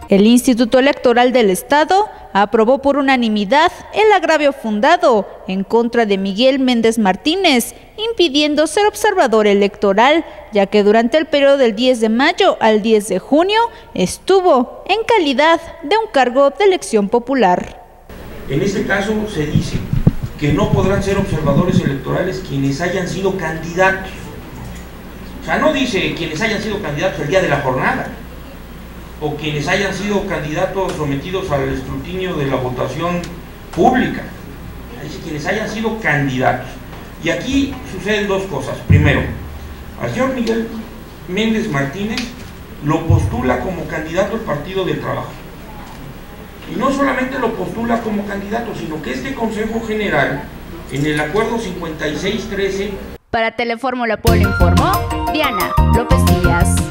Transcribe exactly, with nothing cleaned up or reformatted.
El Instituto Electoral del Estado aprobó por unanimidad el agravio fundado en contra de Miguel Méndez Martínez, impidiendo ser observador electoral, ya que durante el periodo del diez de mayo al diez de junio estuvo en calidad de un cargo de elección popular. En este caso se dice que no podrán ser observadores electorales quienes hayan sido candidatos. O sea, no dice quienes hayan sido candidatos el día de la jornada, o quienes hayan sido candidatos sometidos al escrutinio de la votación pública. Dice quienes hayan sido candidatos. Y aquí suceden dos cosas. Primero, al señor Miguel Méndez Martínez lo postula como candidato el Partido del Trabajo. Y no solamente lo postula como candidato, sino que este Consejo General, en el acuerdo cincuenta y seis trece... Para Telefórmula Puebla informó Diana López Díaz.